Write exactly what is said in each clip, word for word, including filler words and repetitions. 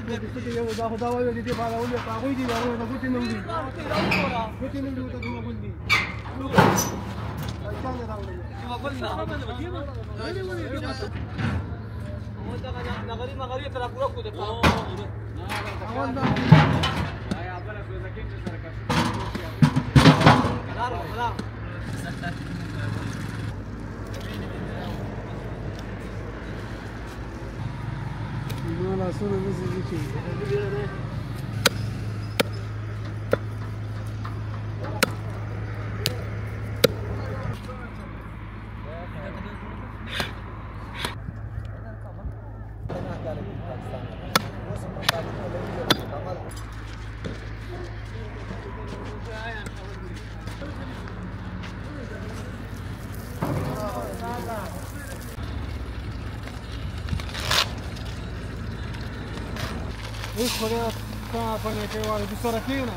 Ești fără ca până că oare du sărăchină?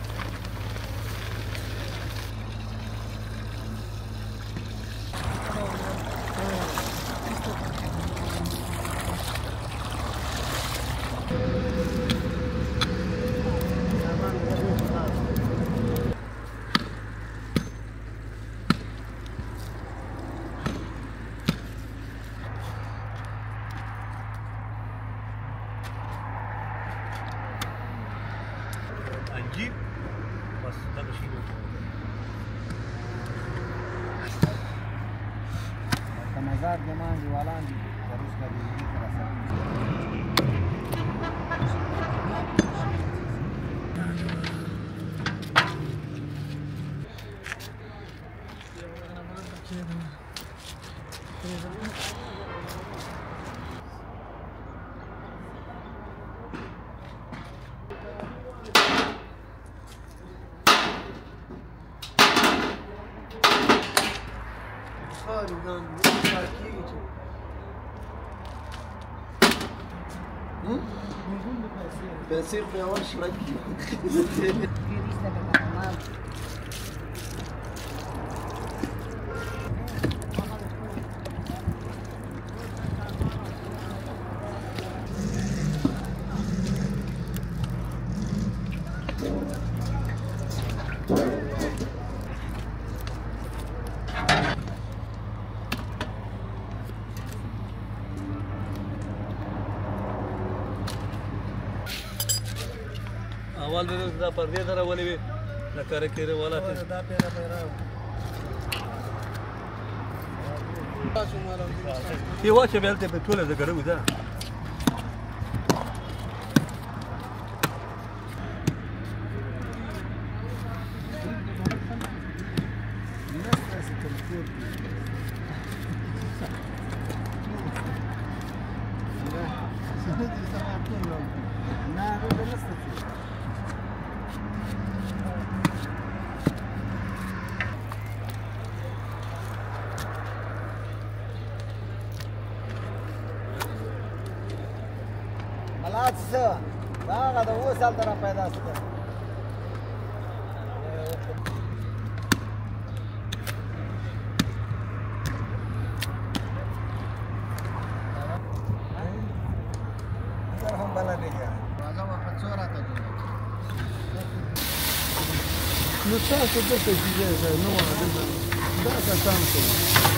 نجيب بس ده بشيله مزاد جمان جوالان دي روز کا بھی بيصير في اول شركي اول به دا پردې دره ولې وي دا کار کړي ولا ته دا پیرا پیرا کی واچه بلته په ټوله زګړو ده ملات څه دا هغه د اووه سال نه پیدا شوه هم بلد دی راځه په څو راته نو تاسو دلته کېږئ نو دا کسان کوي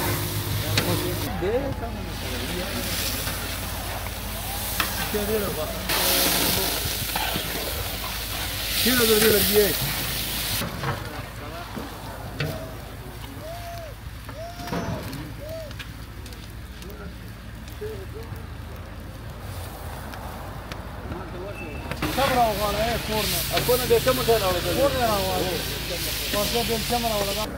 دې کوم Quiero dormir el día. Sabra وغاله ايه فورنا. اكون ده كم كان ولا ده؟ فورنا وغاله. فورنا بالكاميرا ولا ده؟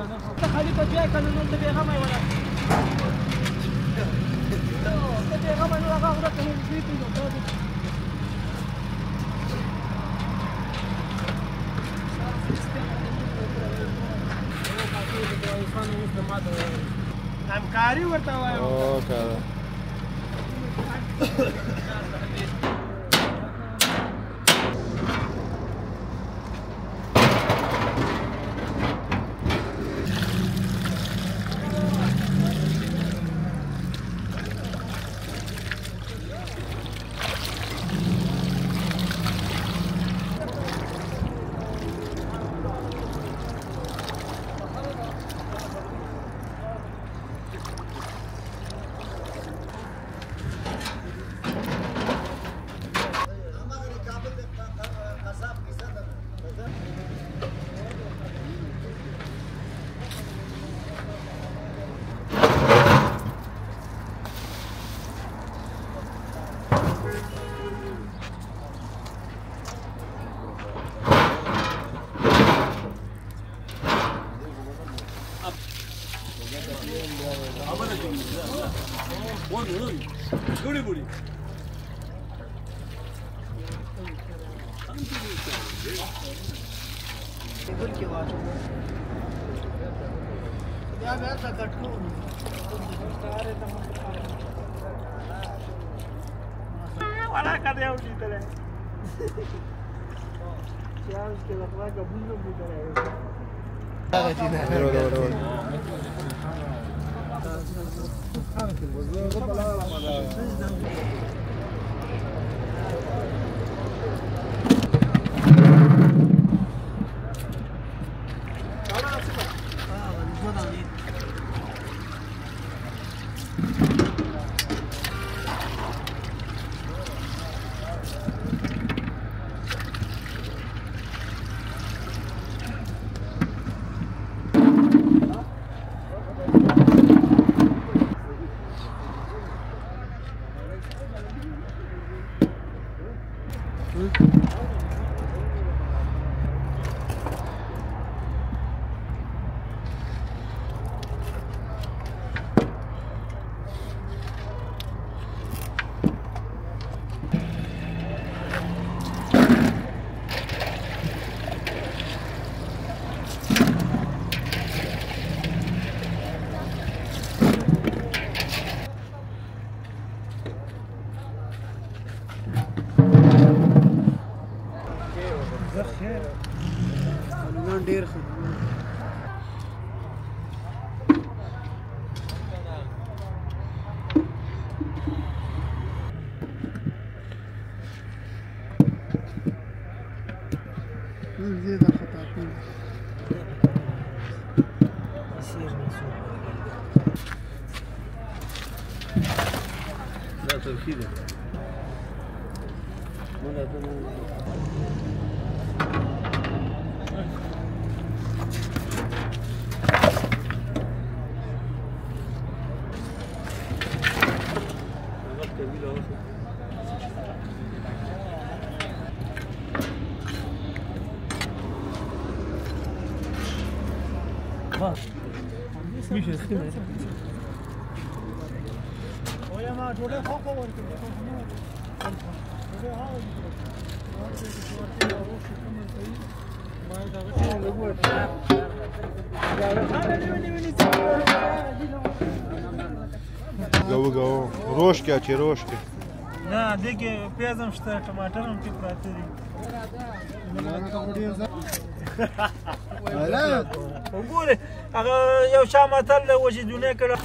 ته خالي ته بیا کنه نو ته بېغمه ولا ته بېغمه نو هغه ورته مو دې پیږو همکاري ورته وایم او کاره Guri guri. या मैं कट को वाला कर दिया उसी तरह क्या उसके लफड़ा कबूल में भी करेगा ډیر ښه زیاده خطا کوي دا ترکي ده مولا ته میشه سخیمه اویا ما جوړه خو خو ورکړه جوړه ها ما دا غوښتل لګوټ گو گو روش کیا چی روش کی نه دغه پیازم شته ټماټر هم کې پراته دي ولا وګوره هغه یو شا متل وجدونه کړه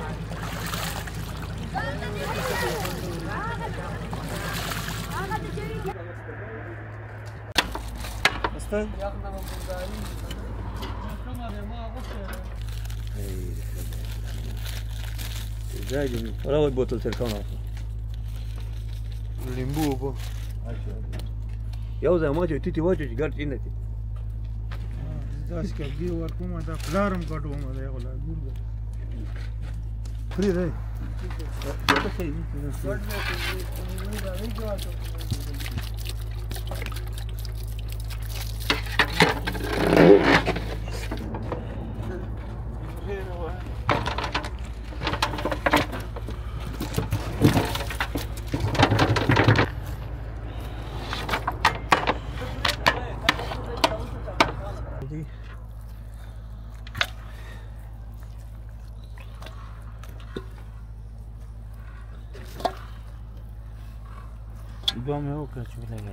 استاد زايد ولا بوتل تركونه لیمبو بو یو ځای ما چې تیتی واچو چې ګر چینه داس کې دی ورکوم دا پلارم کټوم دا غلا ګور فری دی څه شي دعا مې وکړه چې ولګېد.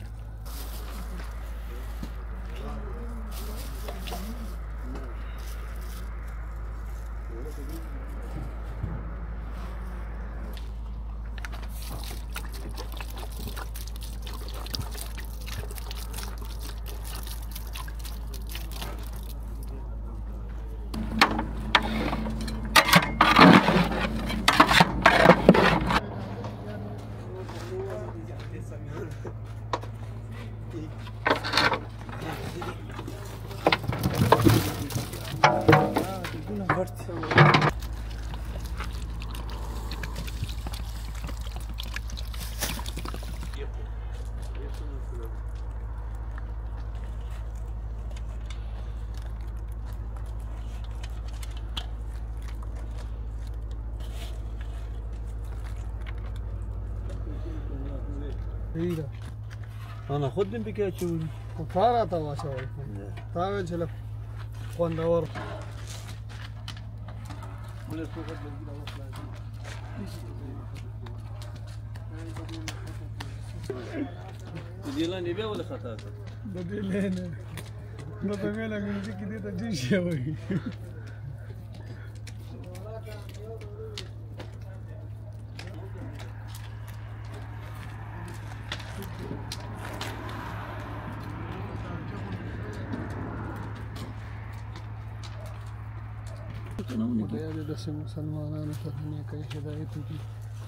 ایده انا خودم بکه چوری کفاره تا واچول تا ویل چې لږ خوندور دې لاندې بیا ولې خطا کړ د دې لینه نو په ویله مې کې دې ته دې شي وایي خدای دې داسې مسلمانانو ته د نیکۍ هدایت وکړي.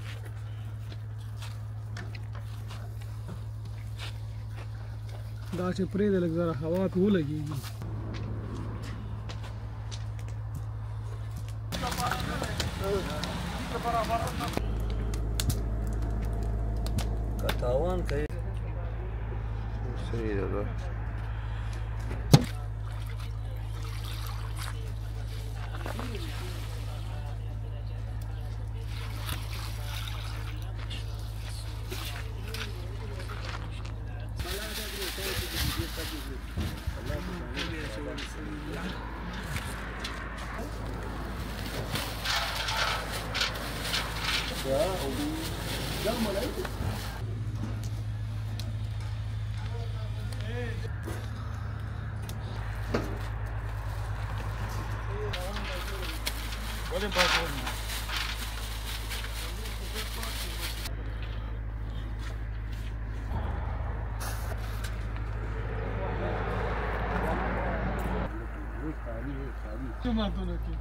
دا چې پرېږده لږ ذره هوا پې ولګېږي. که تاوان کوي صحیح ده. جماعتونو کې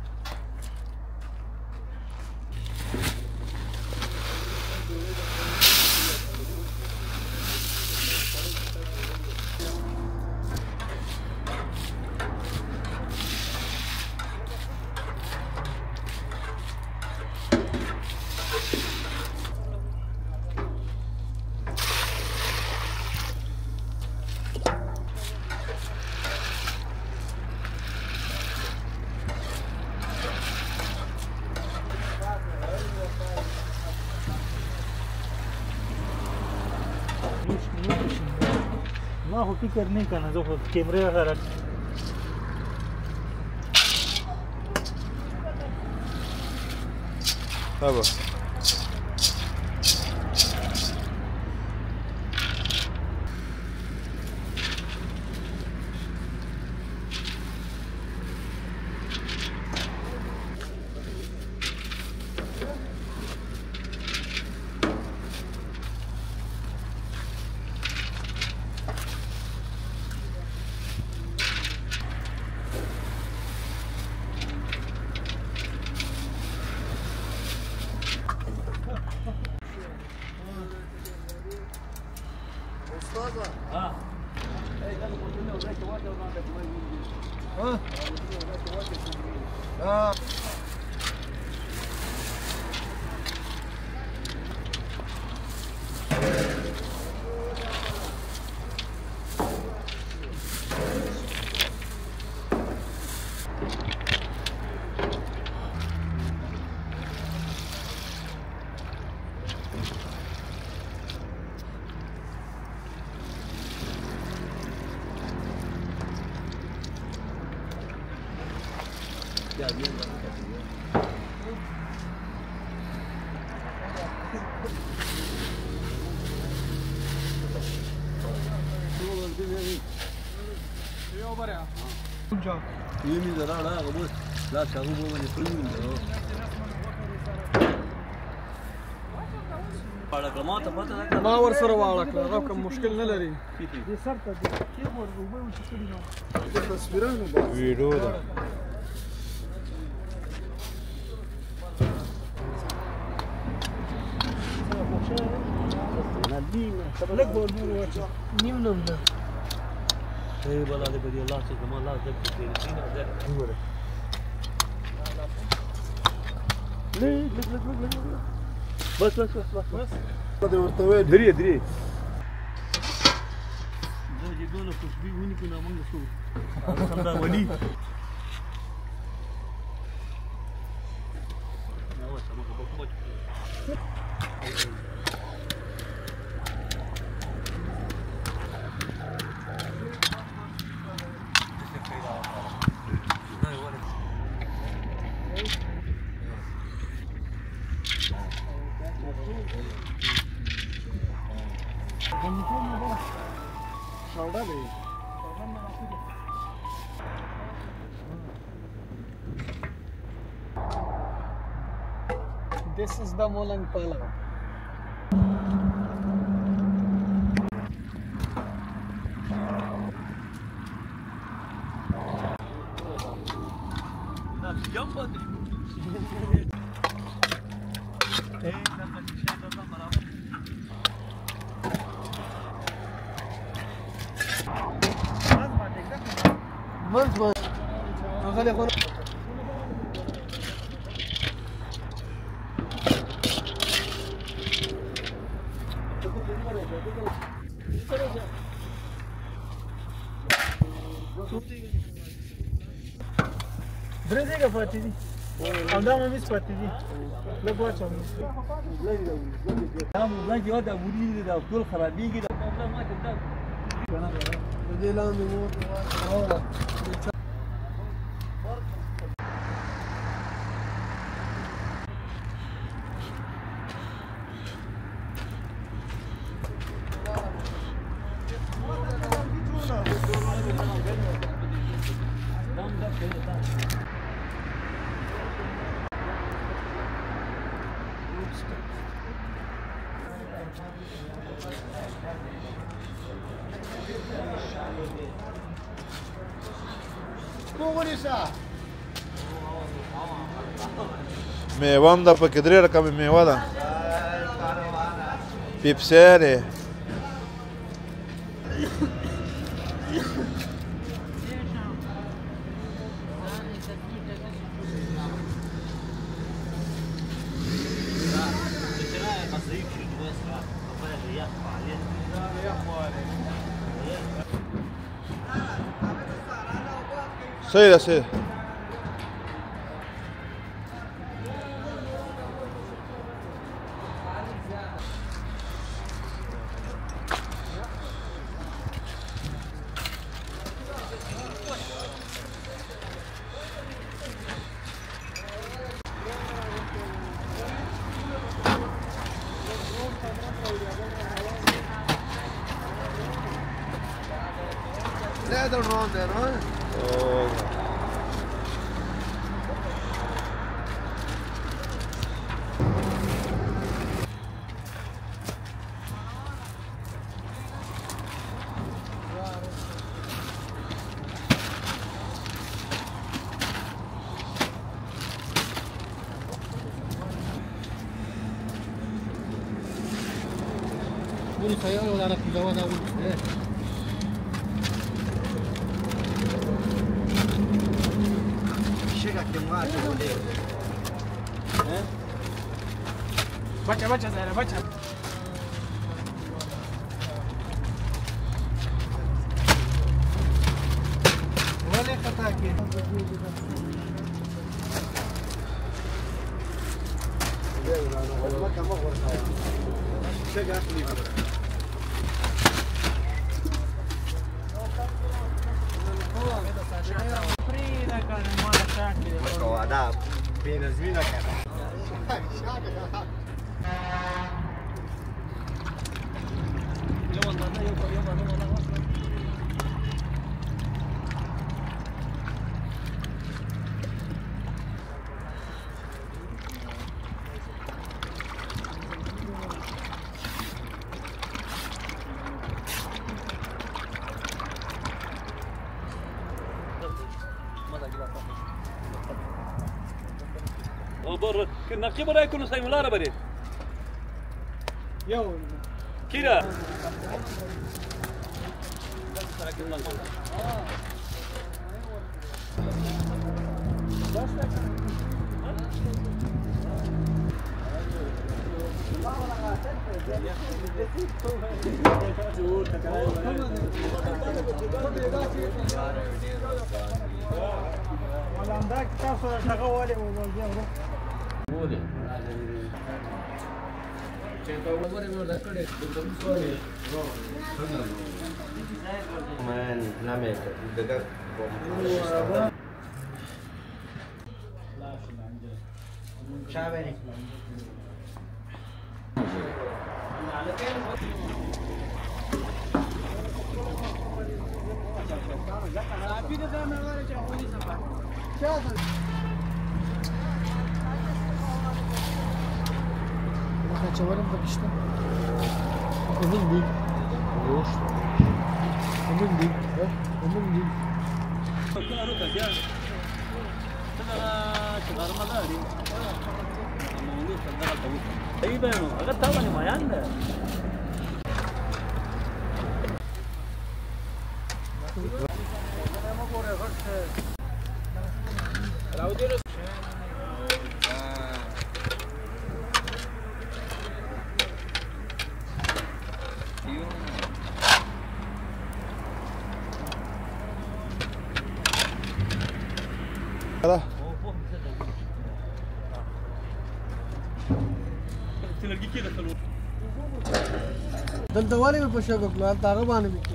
ما خو فکر نه کنه زه خو کیمرې غره بابا یو بره یمی زرا لا غبو لا شاغو بو ونی فلم نو پاړه کما ته پته ده ما ور سره واړه کړه دا کوم مشکل نه لري دې سر ته کې ور وبو چې کړی نو د تصویرانو بس ویډیو ده لږ ور وچو نیم نوم ده ای بلا دې بدی الله څخه ما الله دې دې دې ده وګوره لږ لږ لږ لږ بس بس بس بس بس د ورته وې درې درې دا چې دونه خوشبي ونی کو نه مونږ شو څنګه ونی نو سمه په کومه شاوډا دی This is the Molang Pulao. jump on it. Hey, that's a shot of the Maraba. Months, man. Agale khona. درې ځای پاتې دي او دا مې مس پاتې دي لږ واچوم دا موږ یو دا وړي دا ټول خرابېږي دا پرابلم ما کې دا د دې لاندې مو او میوه هم ده پکې درې رقمې میوه ده پیپسي دی صحیح ده صحیح leather on there, huh? Oh. ولي خيال ولا انا في جواز اول baca baca Zahra baca wale kata ke ada بينزلينا كده يلا والله يلا يلا يلا بر نقي برای کنه سیمولار بری یو کیرا ولاندا تاسو هغه والي وګورئ بوله Man, name dekat Chaveri. Çavarım da işte. Emin değil. Yok. Emin değil. Emin değil. اي بينو هذا طبعا ما عنده هذا تلقي كده خلوه دلته والي په شګو کړل تاغه باندې وکړه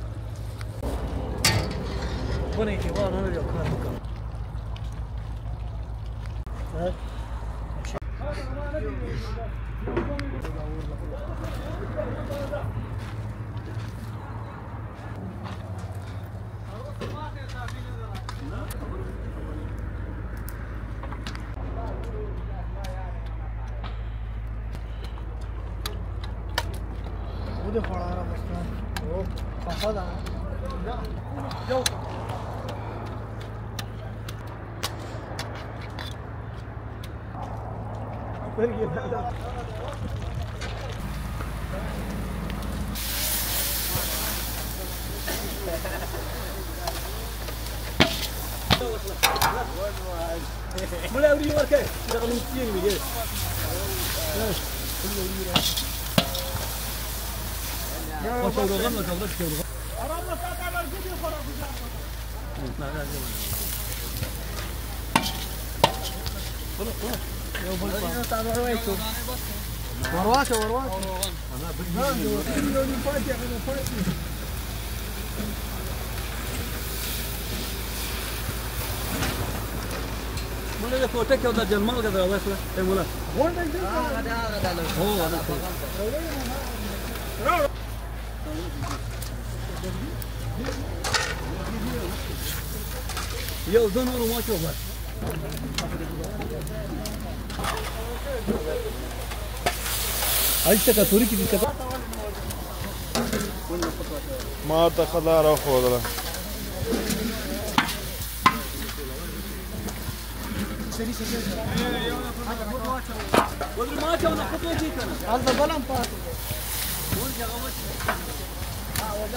بني کې وانه یو کار وکړ ودي خړاره مستان او صفدا جو برګي دا ملا اوري ورکه دا کوم څه نیږي وصل الغم لك ولك الغم ارامه ساته ورګي خړاره یو بل څه ورواچو ورواچو ورواچو انا بدي یو دی پاتې هغه پاتې مله د کوټه کې د جنمال غدا وسله ته مولا غونډه دې هغه هغه هو انا يو دونور ما شوفه ايش تكاتوري كي تكا ما ته خلا را خوله سری سری ودري ما جاو نخطو دي كان هذا بلان پات ور جگہ اه ودا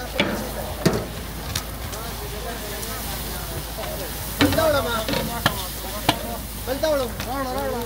بلداوله ما بلداوله راوړه راوړه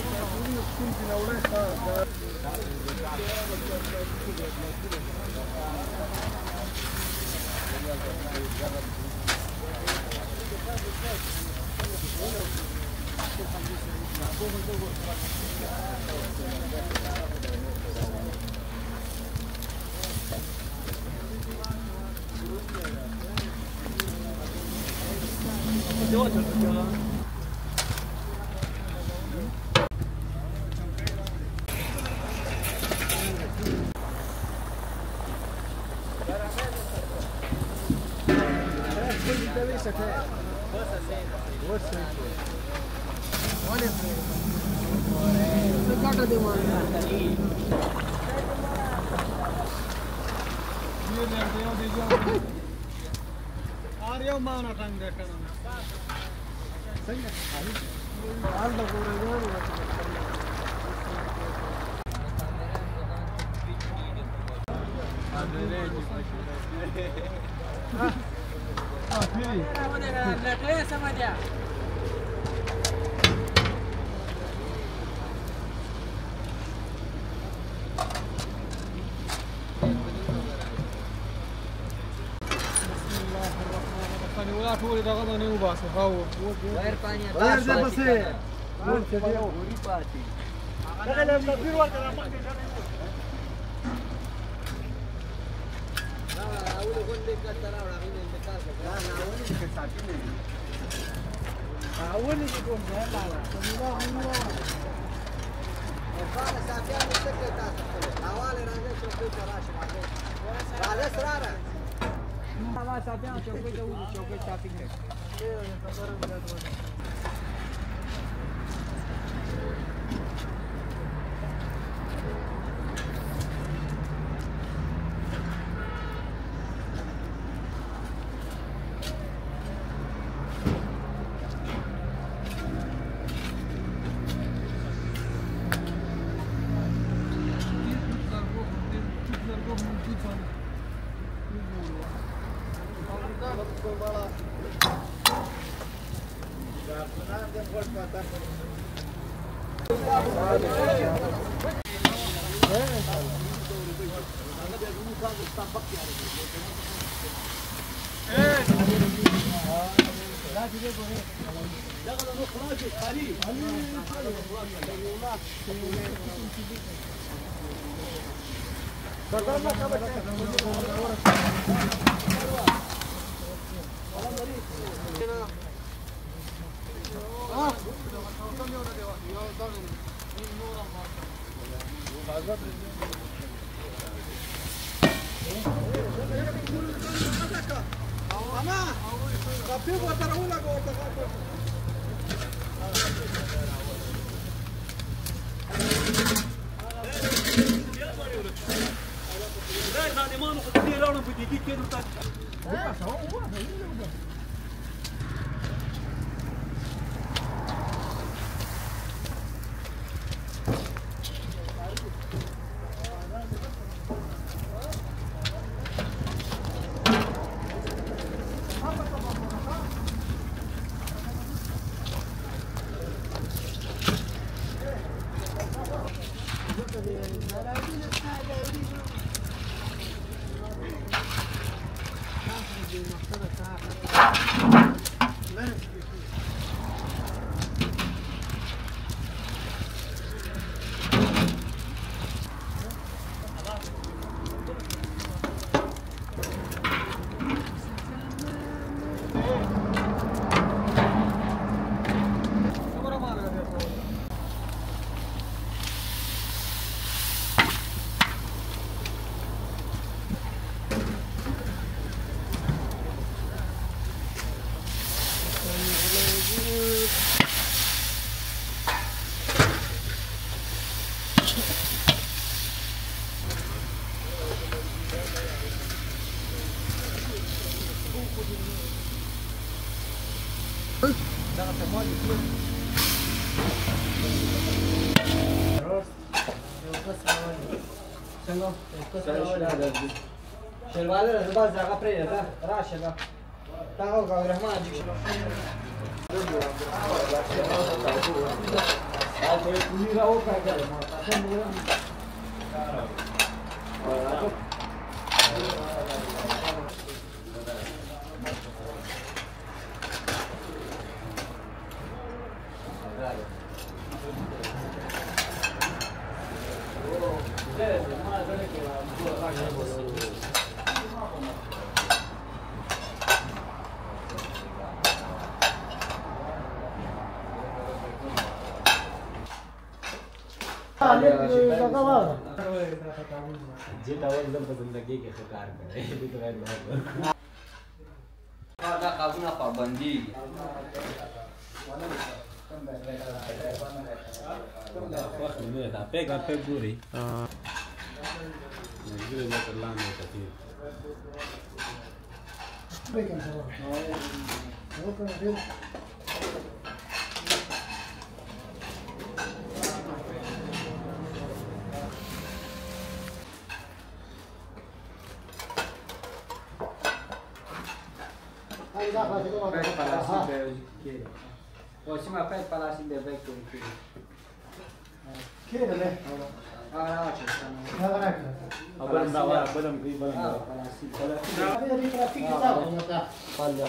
ولا ټول دغه نه وباسه هاو غیر پانی غیر دې بسې ټول چې دی وري پاتې هغه له تدبیر ورته راځي دا اول غونډه کړه راوړه غوښنه انتقال کړه دا اول کې ساتي نه اول کې کوم ځای لاله سميلا غوڼه افغان سافیا مستقله تاسو حواله راځي چې په راشه راځي راځي سره ما ساتیا چوکۍ ته وځي چوکۍ شاپینګ کوي شلواله راځه باز هغه پرې راځه راشه دا تاغو غو رحمان دې شو او په کلی راو کاږه ما تاسو موږ जेटा एकदम په زندګۍ کې ښه کار کوي دې ته راځي دا قابونه پابندي وخت نه دا پیګه په ګوري ا ګوري نه تر لاندې کتي Prossima fai palazzi del vecchio qui. Che è lei? Ah, no, ci stanno. بدم دعوة بدم في بدم Ah, دعوة palazzi. فالله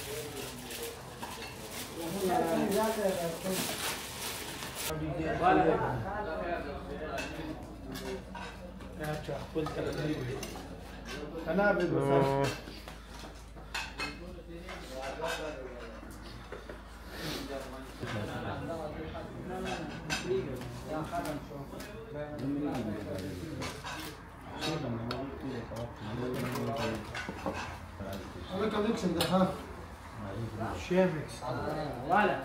أنا بقول أنا كم يكسب ده ها؟ شيفكس. ولا.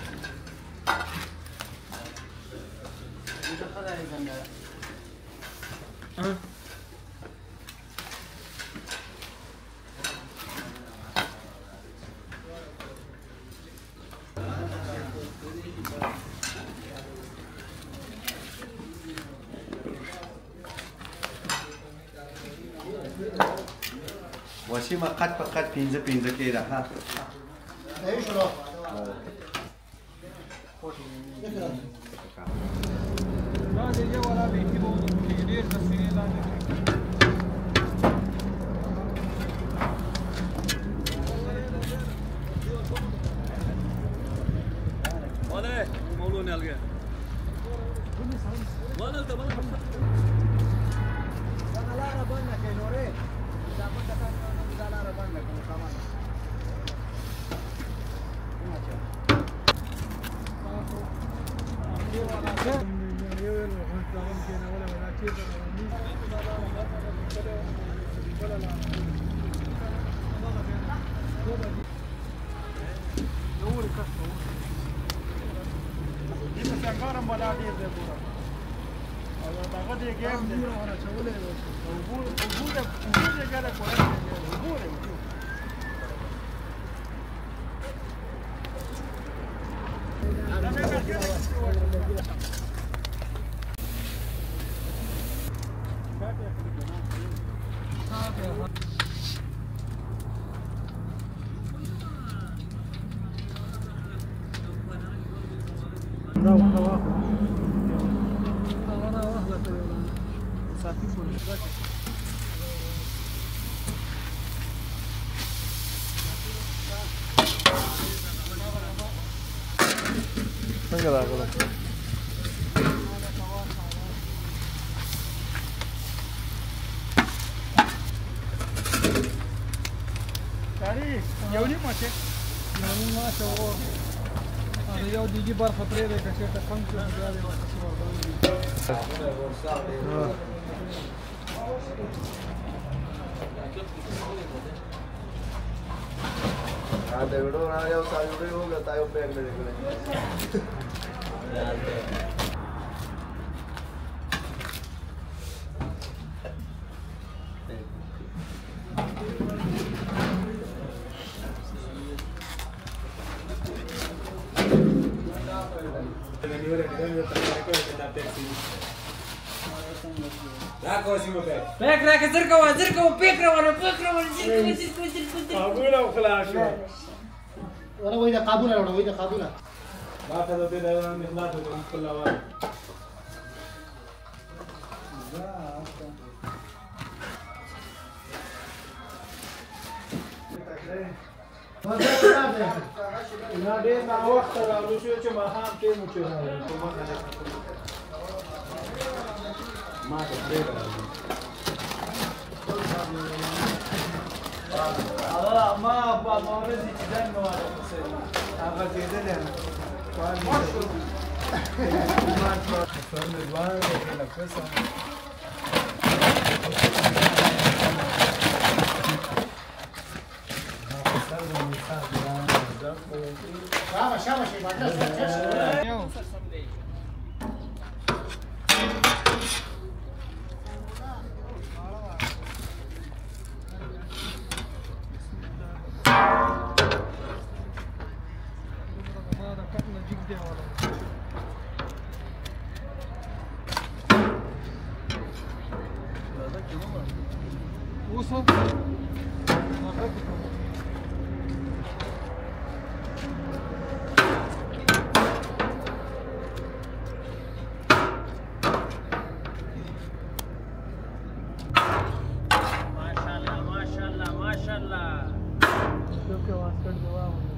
وشي ما قد فقط بينزا بينزا كده ها إيش رو؟ لا دي ولا بيجيبوا كبير بس لا ولا مولوني الجا ولا انت ولا انا لا ربنا كينوري اذا كنت كان لا ربنا كمان څنګه راغله تاريخ يوني ماشه يوني ماشه هو انا يو دي جي بار خطري ده كشيت خمسة مليار هذا يقولون انا يوم سايوري هو قلت ايوه بين ملي Pek ra ke zirka wa zirka wa pek ra wa pek ra wa zirka zirka zirka zirka. قابولا وخلاص أنا وين قابولا ولا وين قابولا؟ ما كذا بينا نخلص كل واحد ما دې ما وخت راوړو چې ما هم کې مو چې ما ته دې هغه ما په مورز چې دنه واره هغه دې دې نه ما څه نوان کې لکسه شابه شابه شي بعد وصل کټ دی واغونډه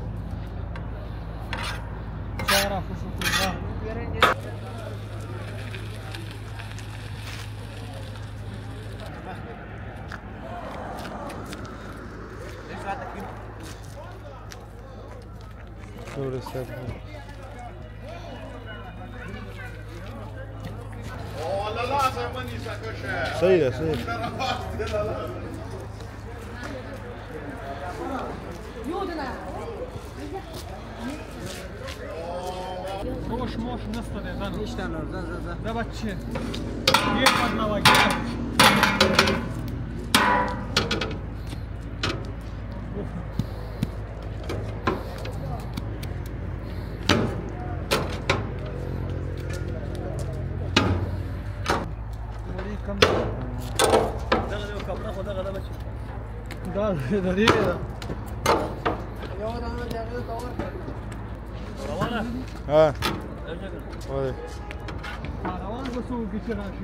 چا راخوشو کړو Sobre essa. صحیح ده صحیح روش موش نسته دی ځه نشته نور ځه ځه ځه دا بچې ډېر بدلوه ګیره دا د دې ده یو دانه جګړه کور روانه ها وای روان به څو کې چې راشي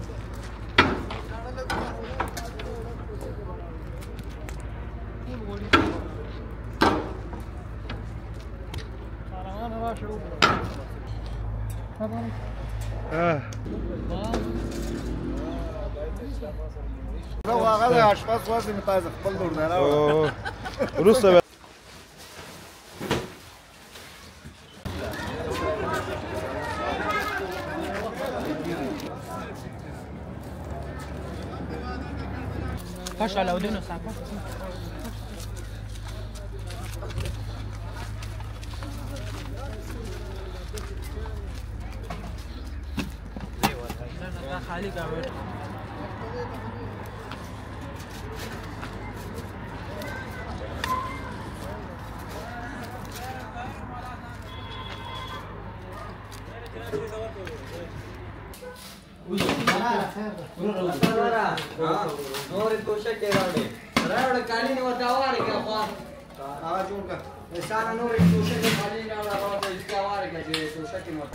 روان راشه ها نو هغه د اشپز واسي متایز خپل دور نه راو وروسته خش على ودينه ساعه خالي قاعد نور توشه کې راوړې راوړې کالي نه وتا واره کې خو هغه جوړ کړ انسان نور توشه کې کالي نه راوړې چې واره کې چې توشه کې مو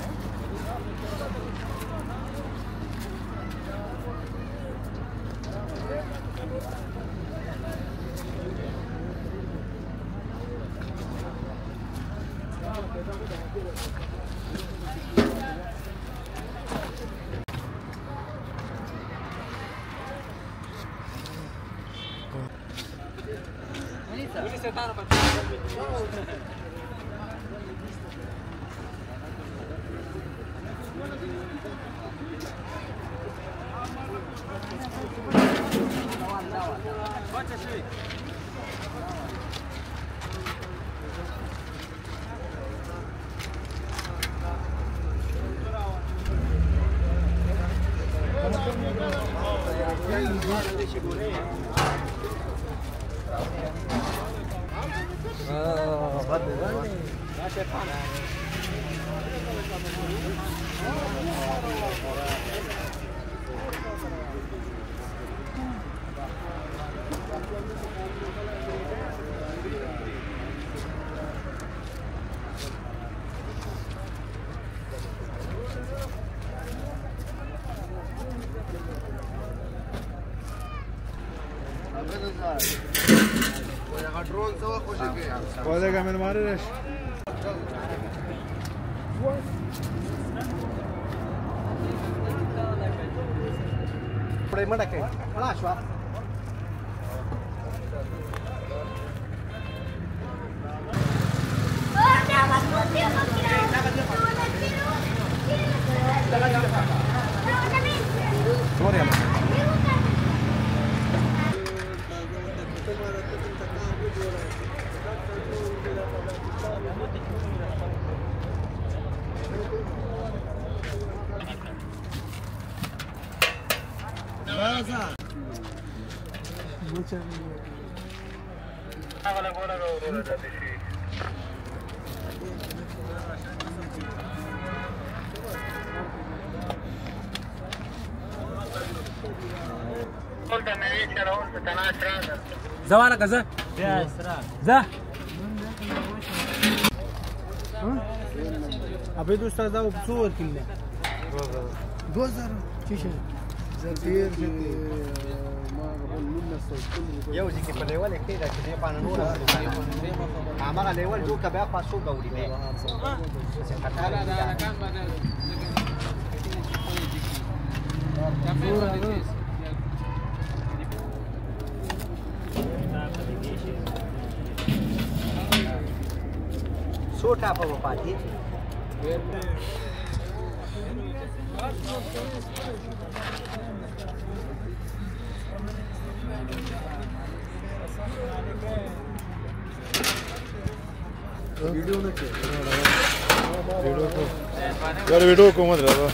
Puede que me mares. پرې مړه کې خلاص شو زوالك زه يا اسراء زه ابي دوست دا وبصور كله دوزر چی شه زرفیر یو ځکه په لیول کې دا چې نه پانه نور هغه لیول جو کبه پاسو غوړي به خطر نه کام بدل सो टापा वो पाती वीडियो में क्या वीडियो को यार वीडियो को मत रहा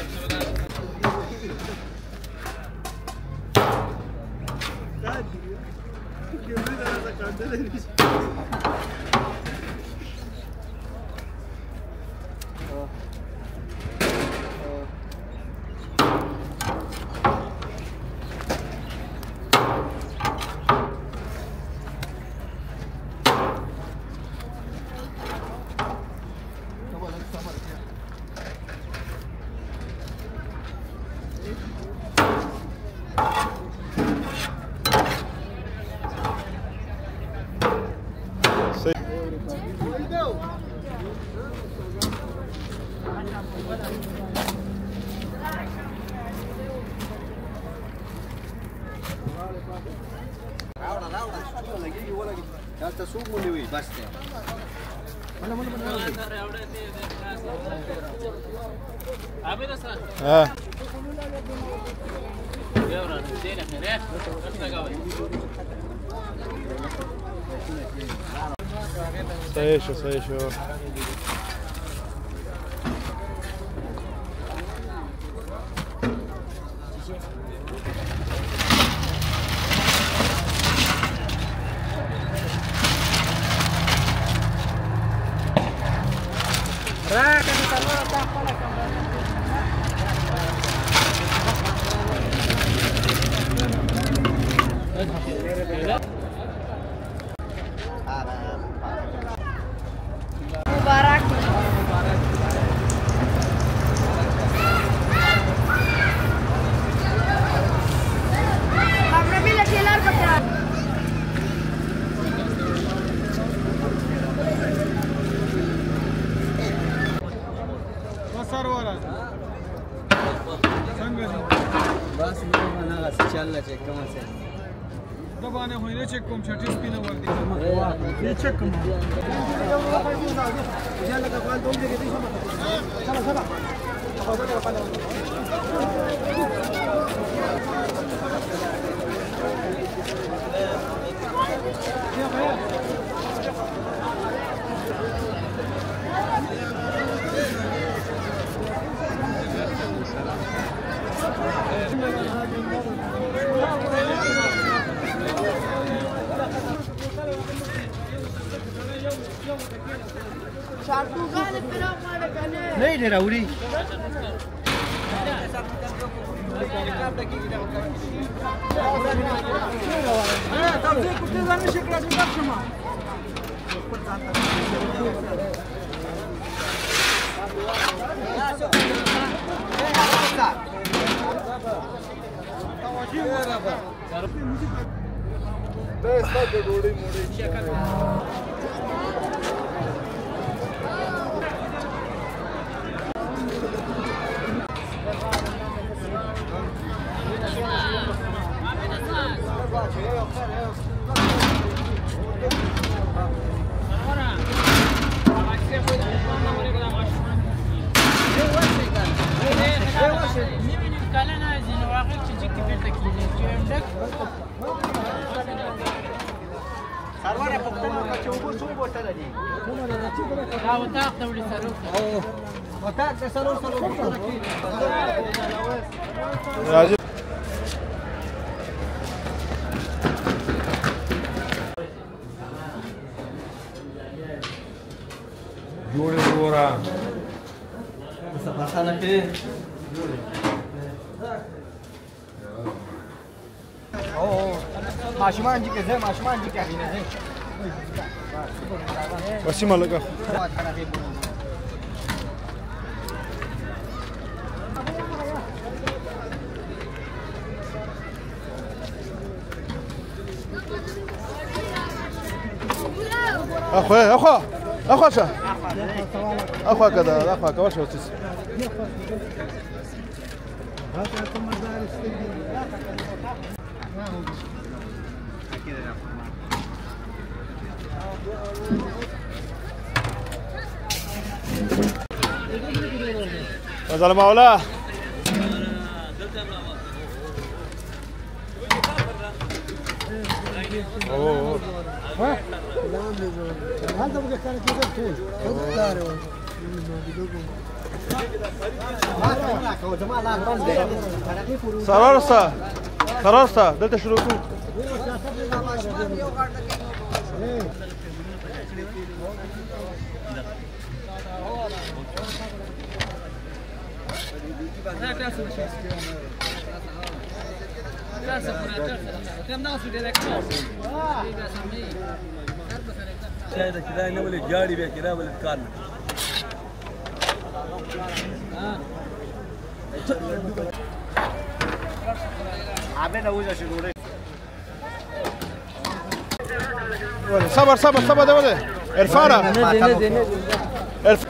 ها صحيح شو صحيح شو Dabane hoine check kom chatti spin over di. Ye check kom. Jala ka bal dom de ke disho mata. Chala chala. Khoda ka pala. Ya bhaiya. नहीं दे राउडी جوړ ورا سفرخانه کې او ماشومان دي کې زه ماشومان دي کې نه زه وسیمه لګه أخوة أخوة أخوة شا أخوة كذا أخوة كذا وش وتس هذا المولاه اوه ها هذا بقى كان كده طول سرارستا سرارستا دلته شروع کو شايده كده نولي جاري بيه كده ولا كان عاملنا وجه شنو صبر صبر صبر ده ولا ارفعنا ارفع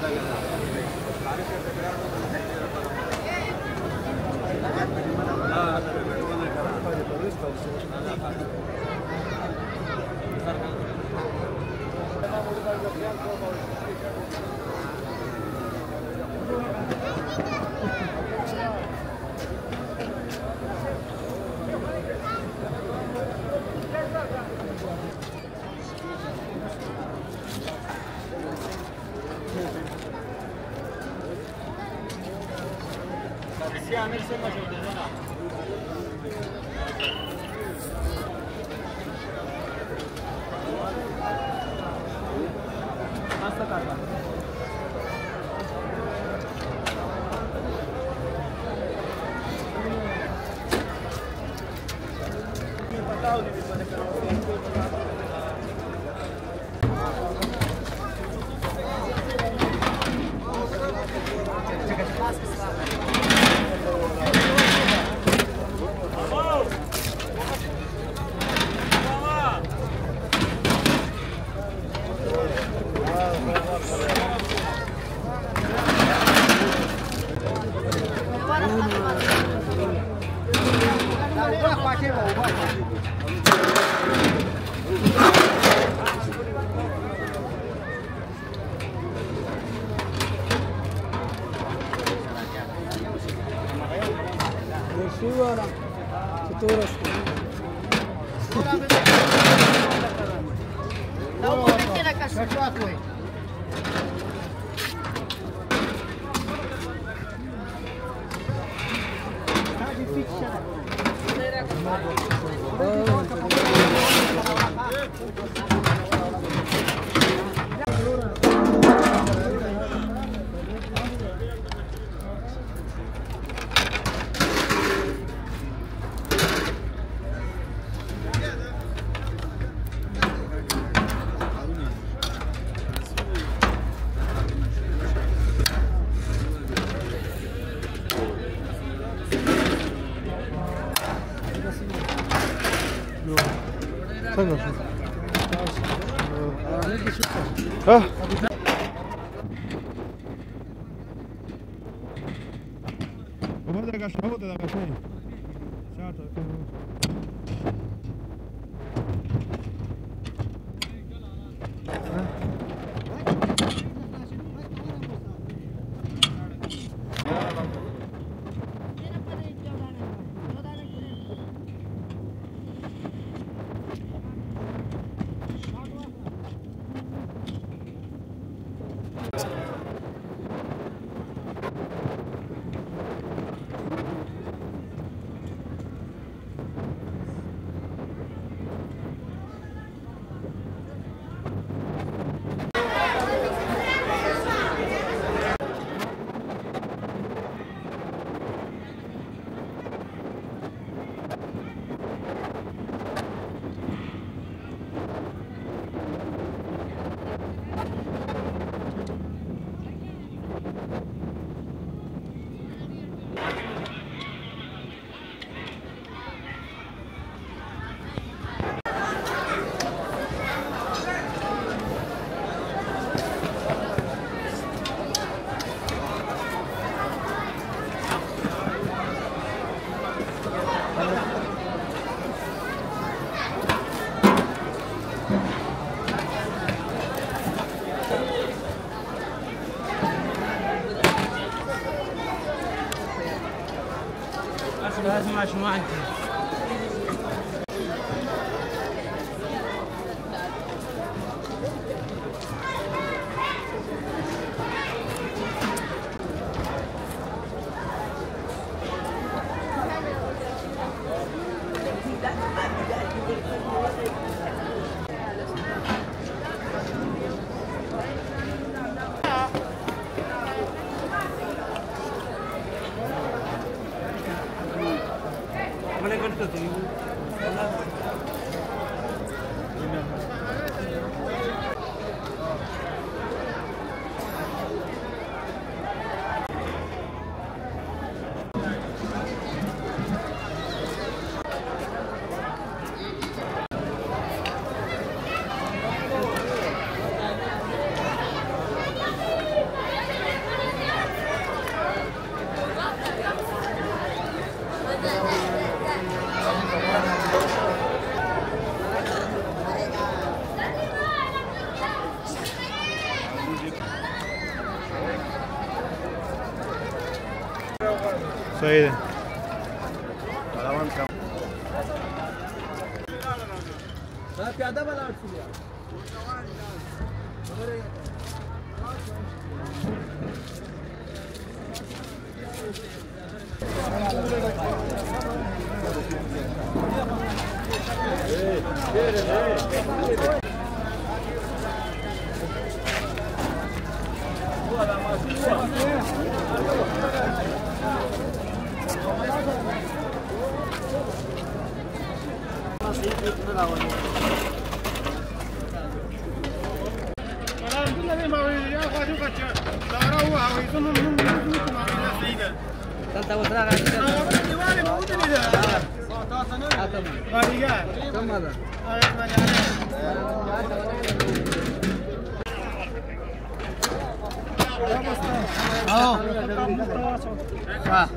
څنګه شو ها وبدا غش هو ده غش شاطر لازم عشان ما عندي મને કરતો તો صحیح ده دا پیاده ولاړ شو بیا دلته وتره راځي کومه ده اه ها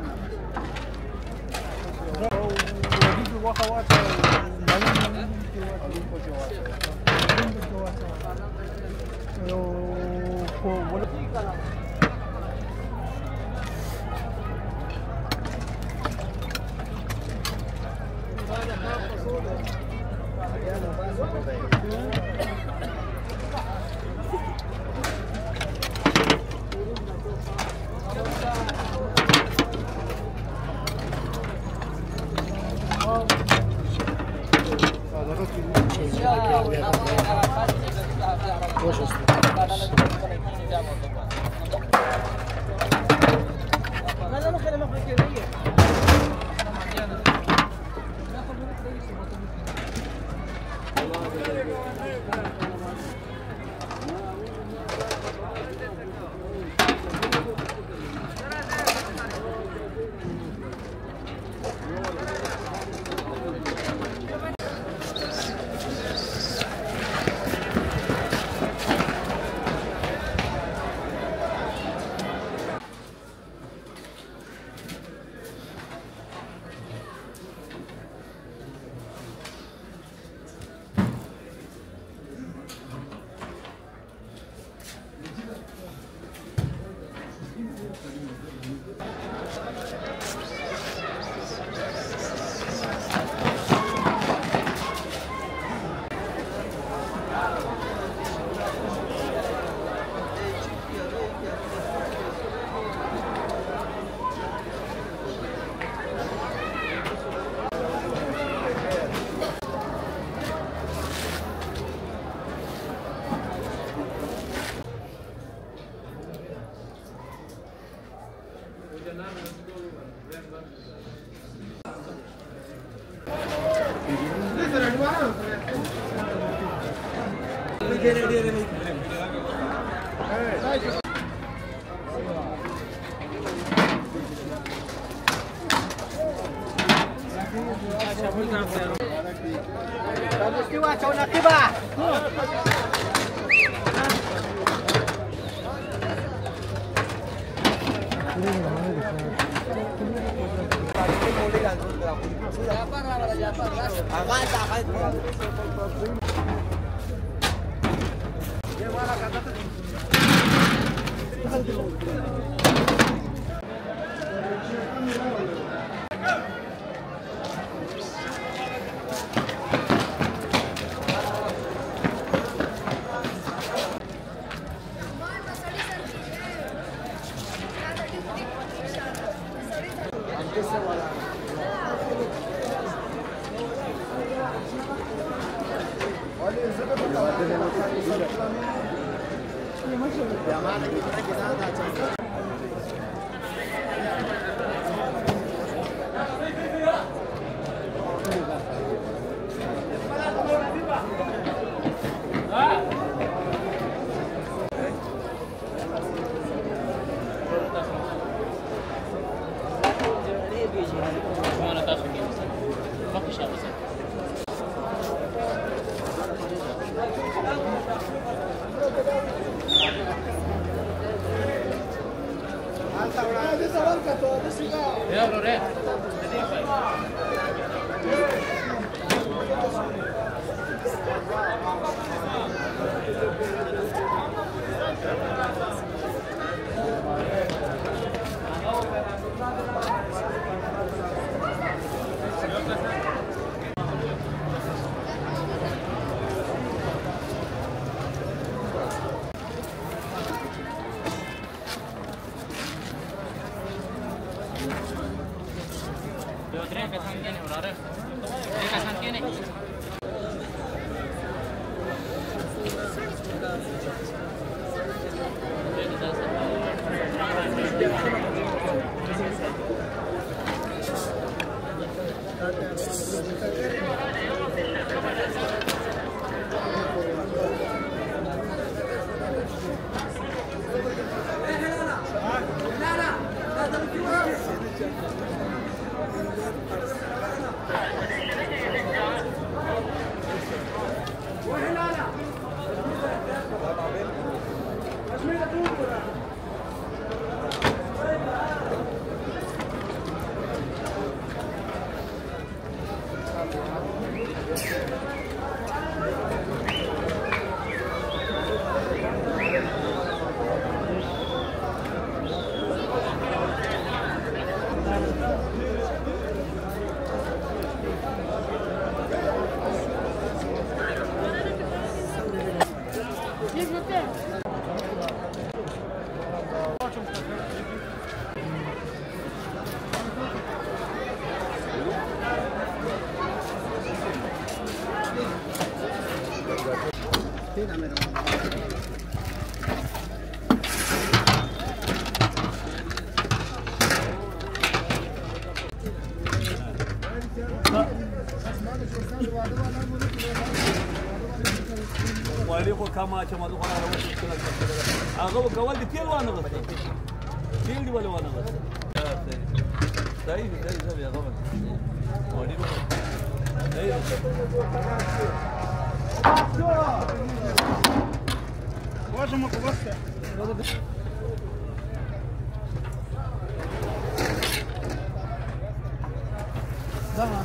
والي خو کما چې ما دوه راوړل هغه کول دي تیل وانه غوښته تیل دی ولا وانه غوښته صحیح صحیح صحیح هغه والي صحیح واجه مو کوسته Tamam.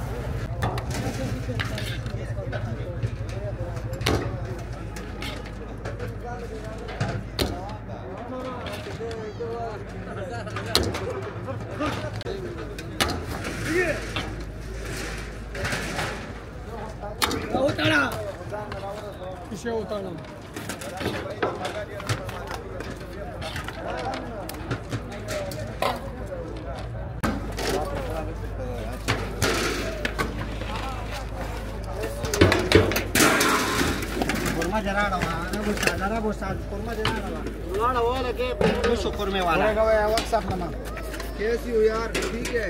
Utara. Kişi utara. Kurma jarada wa, ana bosta, jara bosta, kurma jarada wa. Ulana wala ke kush kurme wala. Aega wa waqt saf nama. कैसी हो यार ठीक है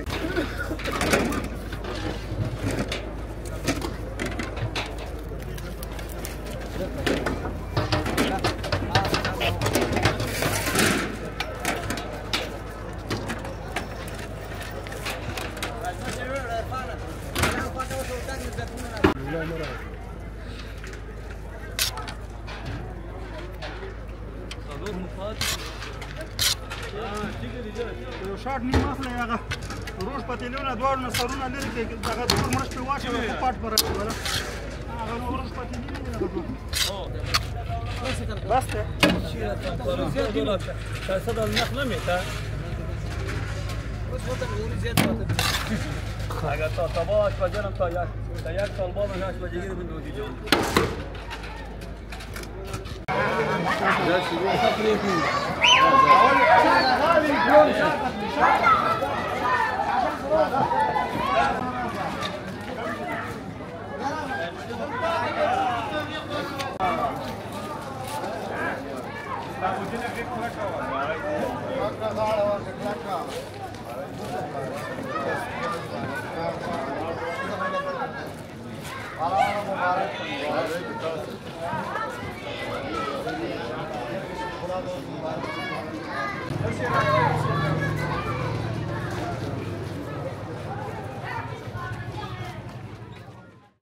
یو شاټ نیم مخله هغه روش پتیلونه دوړ نه سرونه لري کې دغه دور مرش په واچو په پټ پر ولا هغه نو روش پتیلونه نه او بس ته صد النخله متى اگر تا تباش بجنم تا یک تا یک سال بعد نش بجگیر من دودی جان Mubarak.